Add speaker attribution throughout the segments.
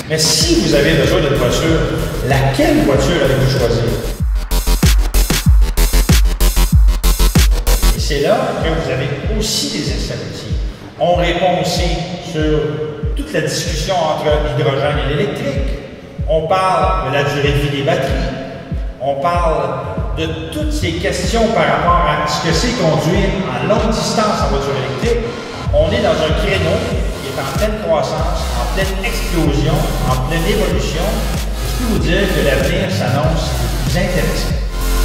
Speaker 1: Mais si vous avez besoin d'une voiture, laquelle voiture allez-vous choisir? Et c'est là que vous avez aussi des essais routiers. On répond aussi sur toute la discussion entre l'hydrogène et l'électrique. On parle de la durée de vie des batteries. On parle de toutes ces questions par rapport à ce que c'est conduire en longue distance en voiture électrique. On est dans un créneau qui est en pleine croissance, en pleine explosion, en pleine évolution. Je peux vous dire que l'avenir s'annonce plus intéressant.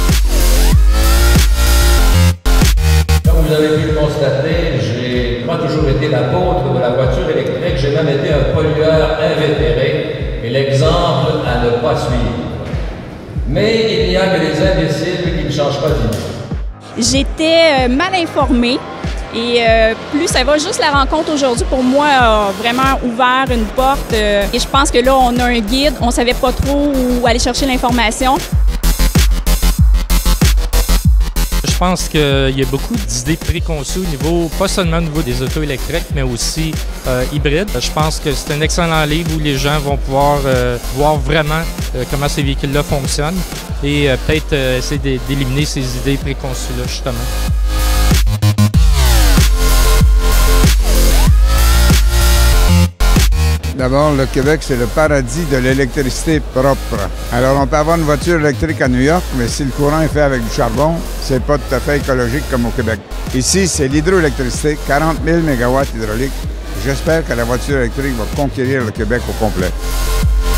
Speaker 2: Comme vous avez pu le constater, j'ai pas toujours été l'apôtre de la voiture électrique. J'ai même été un pollueur invétéré et l'exemple à ne pas suivre. Mais il n'y a que les imbéciles qui ne changent pas d'idée.
Speaker 3: J'étais mal informée et plus ça va, juste la rencontre aujourd'hui pour moi a vraiment ouvert une porte. Et je pense que là, on a un guide, on ne savait pas trop où aller chercher l'information.
Speaker 4: Je pense qu'il y a beaucoup d'idées préconçues au niveau, pas seulement au niveau des autos électriques, mais aussi hybrides. Je pense que c'est un excellent livre où les gens vont pouvoir voir vraiment comment ces véhicules-là fonctionnent et peut-être essayer d'éliminer ces idées préconçues-là, justement.
Speaker 5: D'abord, le Québec, c'est le paradis de l'électricité propre. Alors, on peut avoir une voiture électrique à New York, mais si le courant est fait avec du charbon, c'est pas tout à fait écologique comme au Québec. Ici, c'est l'hydroélectricité, 40 000 MW hydrauliques. J'espère que la voiture électrique va conquérir le Québec au complet.